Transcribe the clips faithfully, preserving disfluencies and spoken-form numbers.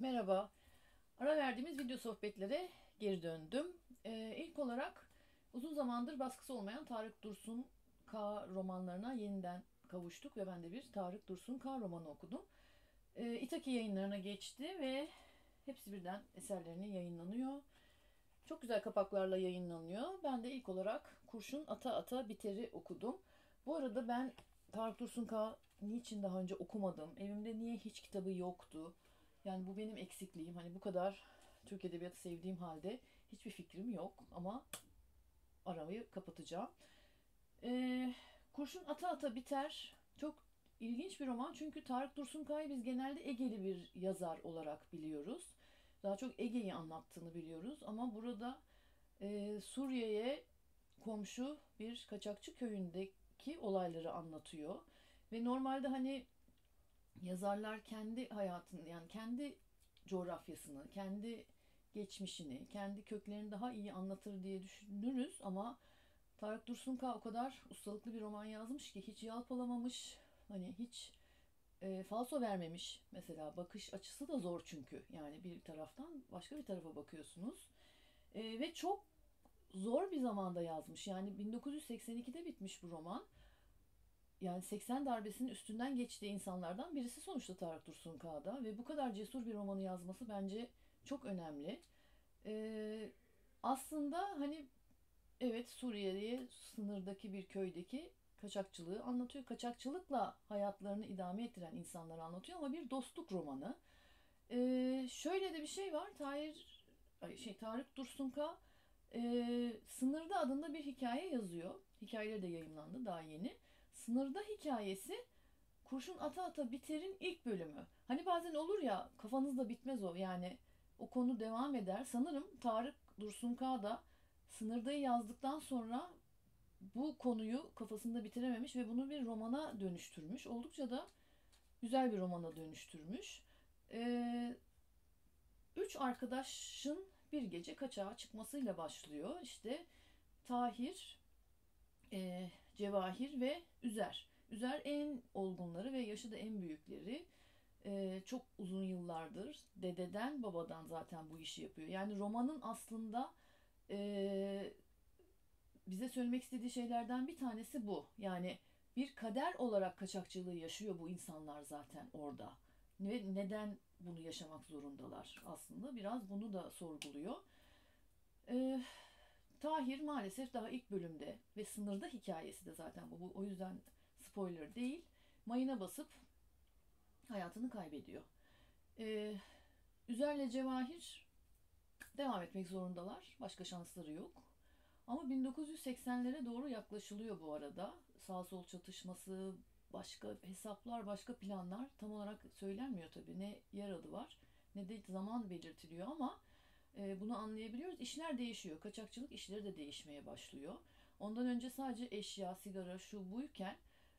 Merhaba. Ara verdiğimiz video sohbetlere geri döndüm. Ee, ilk olarak uzun zamandır baskısı olmayan Tarık Dursun K romanlarına yeniden kavuştuk ve ben de bir Tarık Dursun K romanı okudum. Ee, İtaki yayınlarına geçti ve hepsi birden eserlerinin yayınlanıyor. Çok güzel kapaklarla yayınlanıyor. Ben de ilk olarak Kurşun Ata Ata Biter'i okudum. Bu arada ben Tarık Dursun K niçin daha önce okumadım? Evimde niye hiç kitabı yoktu? Yani bu benim eksikliğim. Hani bu kadar Türk Edebiyatı sevdiğim halde hiçbir fikrim yok. Ama aramayı kapatacağım. Ee, Kurşun Ata Ata Biter çok ilginç bir roman. Çünkü Tarık Dursun Kaya'yı biz genelde Egeli bir yazar olarak biliyoruz. Daha çok Ege'yi anlattığını biliyoruz. Ama burada e, Suriye'ye komşu bir kaçakçı köyündeki olayları anlatıyor. Ve normalde hani yazarlar kendi hayatını yani kendi coğrafyasını, kendi geçmişini, kendi köklerini daha iyi anlatır diye düşünürüz ama Tarık Dursunka o kadar ustalıklı bir roman yazmış ki hiç yalpalamamış, hani hiç e, falso vermemiş. Mesela bakış açısı da zor çünkü. Yani bir taraftan başka bir tarafa bakıyorsunuz. E, ve çok zor bir zamanda yazmış. Yani bin dokuz yüz seksen ikide bitmiş bu roman. Yani seksen darbesinin üstünden geçtiği insanlardan birisi sonuçta Tarık Dursun Kağa'da ve bu kadar cesur bir romanı yazması bence çok önemli. Ee, Aslında hani evet Suriye'ye sınırdaki bir köydeki kaçakçılığı anlatıyor. Kaçakçılıkla hayatlarını idame ettiren insanları anlatıyor ama bir dostluk romanı. Ee, şöyle de bir şey var. Tahir, şey Tarık Dursunka e, Sınırda adında bir hikaye yazıyor. Hikayeleri de yayınlandı daha yeni. Sınırda hikayesi Kurşun Ata Ata Biter'in ilk bölümü. Hani bazen olur ya kafanızda bitmez o yani o konu devam eder. Sanırım Tarık Dursunka da Sınırda'yı yazdıktan sonra bu konuyu kafasında bitirememiş ve bunu bir romana dönüştürmüş. Oldukça da güzel bir romana dönüştürmüş. Ee, Üç arkadaşın bir gece kaçağa çıkmasıyla başlıyor. İşte Tahir, e, Cevahir ve Üzer. Üzer en olgunları ve yaşı da en büyükleri. E, çok uzun yıllardır dededen babadan zaten bu işi yapıyor. Yani romanın aslında e, bize söylemek istediği şeylerden bir tanesi bu. Yani bir kader olarak kaçakçılığı yaşıyor bu insanlar zaten orada. Ve neden bunu yaşamak zorundalar aslında? Biraz bunu da sorguluyor. Ee, Tahir maalesef daha ilk bölümde ve sınırda hikayesi de zaten bu. bu o yüzden spoiler değil. Mayına basıp hayatını kaybediyor. Ee, Üzer'le Cevahir devam etmek zorundalar. Başka şansları yok. Ama bin dokuz yüz seksenlere doğru yaklaşılıyor bu arada. Sağ sol çatışması, başka hesaplar, başka planlar tam olarak söylenmiyor tabii. Ne yer adı var ne de zaman belirtiliyor ama e, bunu anlayabiliyoruz. İşler değişiyor. Kaçakçılık işleri de değişmeye başlıyor. Ondan önce sadece eşya, sigara, şu buyken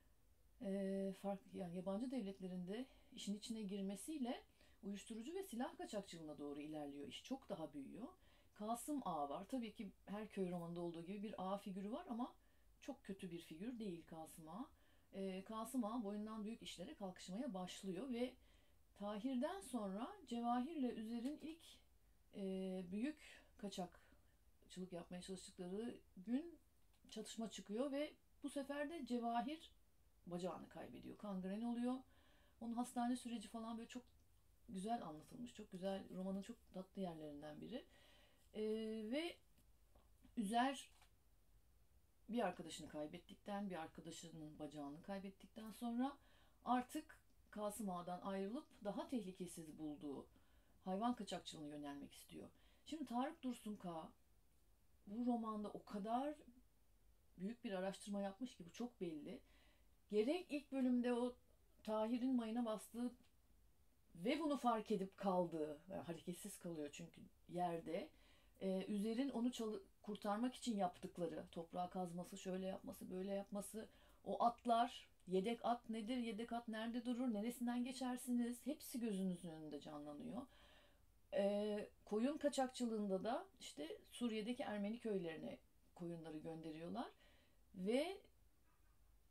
e, fark yani yabancı devletlerinde işin içine girmesiyle uyuşturucu ve silah kaçakçılığına doğru ilerliyor. İş çok daha büyüyor. Kasım Ağa var. Tabii ki her köy romanında olduğu gibi bir ağa figürü var ama çok kötü bir figür değil Kasım Ağa. E, Kasım Ağa boyundan büyük işlere kalkışmaya başlıyor ve Tahir'den sonra Cevahir'le Üzer'in ilk e, büyük kaçakçılık yapmaya çalıştıkları gün çatışma çıkıyor ve bu sefer de Cevahir bacağını kaybediyor. Kangren oluyor. Onun hastane süreci falan böyle çok güzel anlatılmış. Çok güzel, romanın çok tatlı yerlerinden biri. Ee, ve Üzer bir arkadaşını kaybettikten, bir arkadaşının bacağını kaybettikten sonra artık Kasım Ağa'dan ayrılıp daha tehlikesiz bulduğu hayvan kaçakçılığına yönelmek istiyor. Şimdi Tarık Dursun Kağ bu romanda o kadar büyük bir araştırma yapmış ki bu çok belli. Gerek ilk bölümde o Tahir'in mayına bastığı ve bunu fark edip kaldığı, yani hareketsiz kalıyor çünkü yerde. Ee, Üzer'in onu çalı- kurtarmak için yaptıkları, toprağa kazması, şöyle yapması, böyle yapması, o atlar, yedek at nedir, yedek at nerede durur, neresinden geçersiniz, hepsi gözünüzün önünde canlanıyor. Ee, koyun kaçakçılığında da işte Suriye'deki Ermeni köylerine koyunları gönderiyorlar ve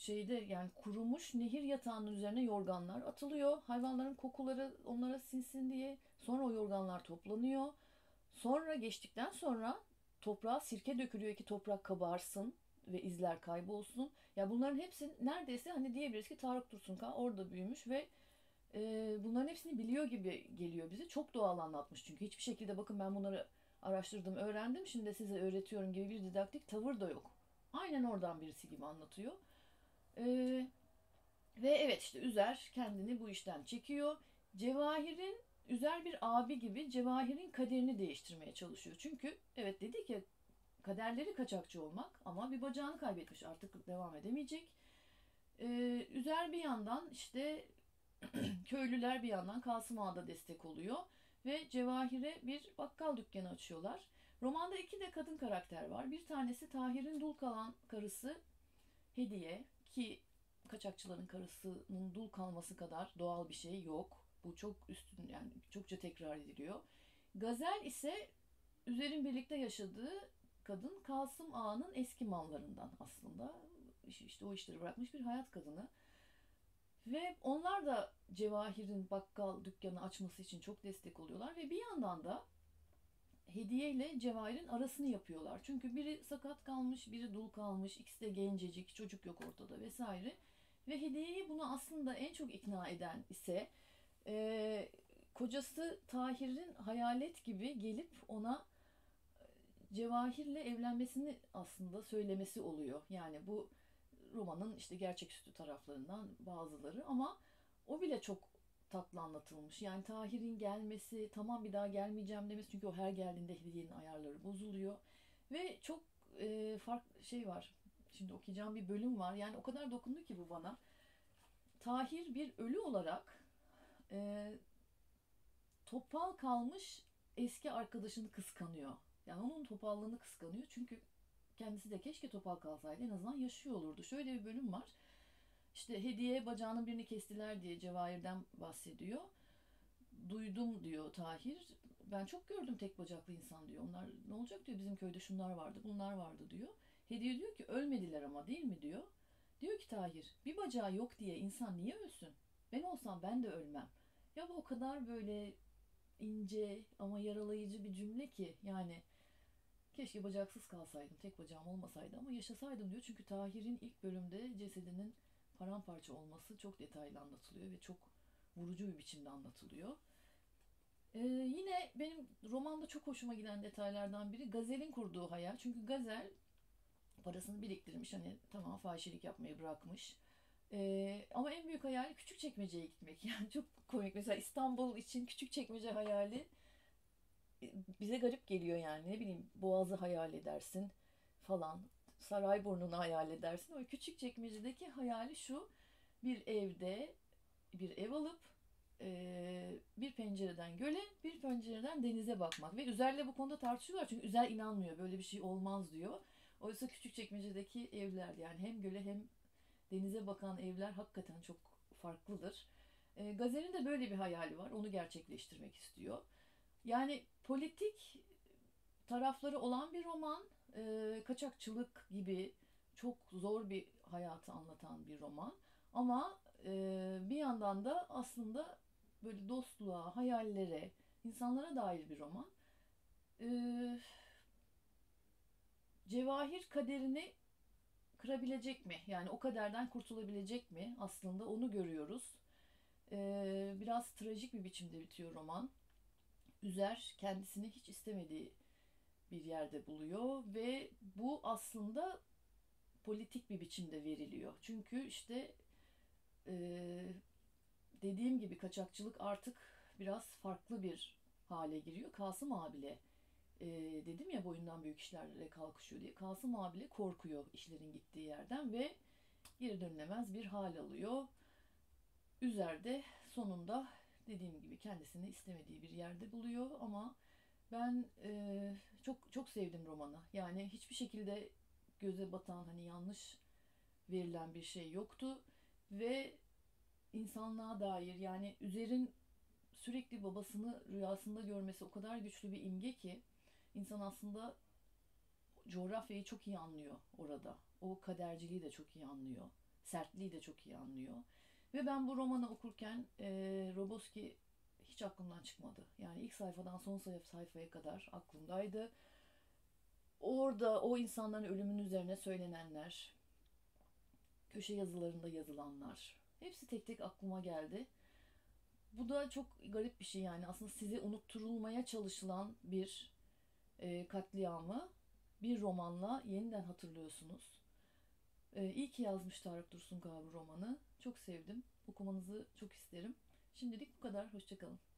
şeyde yani kurumuş nehir yatağının üzerine yorganlar atılıyor. Hayvanların kokuları onlara sinsin diye. Sonra o yorganlar toplanıyor. Sonra geçtikten sonra toprağa sirke dökülüyor ki toprak kabarsın ve izler kaybolsun. Ya bunların hepsi neredeyse hani diyebiliriz ki Tarık Dursunkan orada büyümüş ve e, bunların hepsini biliyor gibi geliyor bize. Çok doğal anlatmış çünkü hiçbir şekilde bakın ben bunları araştırdım, öğrendim, şimdi de size öğretiyorum gibi bir didaktik tavır da yok. Aynen oradan birisi gibi anlatıyor. Ee, Ve evet işte Üzer kendini bu işten çekiyor. Cevahir'in Üzer bir abi gibi Cevahir'in kaderini değiştirmeye çalışıyor. Çünkü evet dedi ki kaderleri kaçakçı olmak ama bir bacağını kaybetmiş artık devam edemeyecek. Ee, Üzer bir yandan işte köylüler bir yandan Kasım Ağa'da destek oluyor ve Cevahir'e bir bakkal dükkanı açıyorlar. Romanda iki de kadın karakter var. Bir tanesi Tahir'in dul kalan karısı Hediye ki kaçakçıların karısının dul kalması kadar doğal bir şey yok. Bu çok üstün yani çokça tekrar ediliyor. Gazel ise Üzer'in birlikte yaşadığı kadın Kasım Ağa'nın eski mallarından aslında. İşte o işleri bırakmış bir hayat kadını. Ve onlar da Cevahir'in bakkal dükkanı açması için çok destek oluyorlar ve bir yandan da Hediye ile Cevahir'in arasını yapıyorlar. Çünkü biri sakat kalmış, biri dul kalmış, ikisi de gencecik, çocuk yok ortada vesaire. Ve Hediye'yi buna aslında en çok ikna eden ise e, kocası Tahir'in hayalet gibi gelip ona Cevahir'le evlenmesini aslında söylemesi oluyor. Yani bu romanın işte gerçeküstü taraflarından bazıları ama o bile çok tatlı anlatılmış. Yani Tahir'in gelmesi, tamam bir daha gelmeyeceğim demesi çünkü o her geldiğinde Hediye'nin ayarları bozuluyor. Ve çok e, farklı şey var. Şimdi okuyacağım bir bölüm var. Yani o kadar dokundu ki bu bana. Tahir bir ölü olarak e, topal kalmış eski arkadaşını kıskanıyor. Yani onun topallığını kıskanıyor. Çünkü kendisi de keşke topal kalsaydı en azından yaşıyor olurdu. Şöyle bir bölüm var. İşte Hediye bacağının birini kestiler diye Cevahir'den bahsediyor. Duydum diyor Tahir. Ben çok gördüm tek bacaklı insan diyor. Onlar ne olacak diyor, bizim köyde şunlar vardı bunlar vardı diyor. Hediye diyor ki ölmediler ama değil mi diyor. Diyor ki Tahir bir bacağı yok diye insan niye ölsün? Ben olsam ben de ölmem. Ya bu o kadar böyle ince ama yaralayıcı bir cümle ki yani keşke bacaksız kalsaydım, tek bacağım olmasaydı ama yaşasaydım diyor. Çünkü Tahir'in ilk bölümde cesedinin paramparça olması çok detaylı anlatılıyor ve çok vurucu bir biçimde anlatılıyor. Ee, yine benim romanda çok hoşuma giden detaylardan biri Gazel'in kurduğu hayal. Çünkü Gazel parasını biriktirmiş, hani tamam fahişelik yapmayı bırakmış. Ee, ama en büyük hayali Küçükçekmece'ye gitmek. Yani çok komik. Mesela İstanbul için Küçükçekmece hayali bize garip geliyor yani. Ne bileyim Boğaz'ı hayal edersin falan. Sarayburnu'nu hayal edersin. Ama Küçükçekmece'deki hayali şu: bir evde bir ev alıp e, bir pencereden göle, bir pencereden denize bakmak. Ve Üzer'le bu konuda tartışıyorlar. Çünkü Üzer inanmıyor. Böyle bir şey olmaz diyor. Oysa Küçükçekmece'deki evler yani hem göle hem denize bakan evler hakikaten çok farklıdır. E, Gazel'in de böyle bir hayali var. Onu gerçekleştirmek istiyor. Yani politik tarafları olan bir roman, e, kaçakçılık gibi çok zor bir hayatı anlatan bir roman. Ama e, bir yandan da aslında böyle dostluğa, hayallere, insanlara dair bir roman. E, Cevahir kaderini kırabilecek mi? Yani o kaderden kurtulabilecek mi? Aslında onu görüyoruz. E, biraz trajik bir biçimde bitiyor roman. Üzer kendisini hiç istemediği bir yerde buluyor ve bu aslında politik bir biçimde veriliyor. Çünkü işte e, dediğim gibi kaçakçılık artık biraz farklı bir hale giriyor. Kasım abiyle e, dedim ya boyundan büyük işlerle kalkışıyor diye. Kasım abiyle korkuyor işlerin gittiği yerden ve geri dönülemez bir hal alıyor. Üzer de sonunda dediğim gibi kendisini istemediği bir yerde buluyor ama ben e, çok çok sevdim romanı. Yani hiçbir şekilde göze batan hani yanlış verilen bir şey yoktu ve insanlığa dair yani Üzer'in sürekli babasını rüyasında görmesi o kadar güçlü bir imge ki insan aslında coğrafyayı çok iyi anlıyor orada. O kaderciliği de çok iyi anlıyor. sertliği de çok iyi anlıyor. Ve ben bu romanı okurken e, Roboski hiç aklımdan çıkmadı. Yani ilk sayfadan son sayfaya kadar aklımdaydı. Orada o insanların ölümünün üzerine söylenenler, köşe yazılarında yazılanlar, hepsi tek tek aklıma geldi. Bu da çok garip bir şey yani. Aslında size unutturulmaya çalışılan bir e, katliamı bir romanla yeniden hatırlıyorsunuz. E, iyi ki yazmış Tarık Dursun bu romanı. Çok sevdim. Okumanızı çok isterim. Şimdilik bu kadar. Hoşçakalın.